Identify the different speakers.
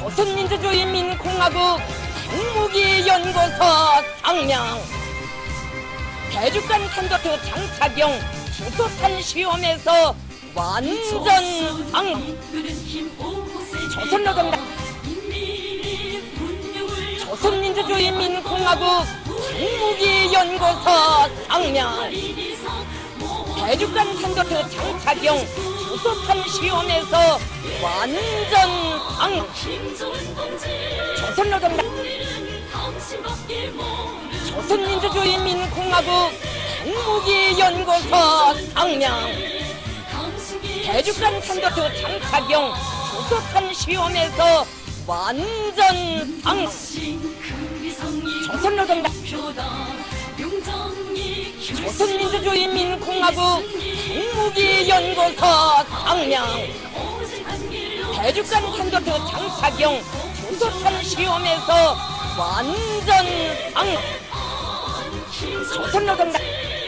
Speaker 1: 조선민주주의인민공화국 핵무기연구소 상명 대륙간 탄도트 장착용 수소탄 시험에서 완전 상 조선노동당 조선민주주의인민공화국 핵무기연구소 상명 대륙간 탄도트 장착용 수소탄 시험에서 완전 상 조선노동당 조선민주주의인민공화국 핵무기연구소 상명 대륙간 탄도트 장착용 수소탄 시험에서 완전 상 조선노동당 조선민주주의인민공화국 핵무기연구소 상명 대륙간 탄도트 장착용 수소탄 시험에서 완전 상 조선노동당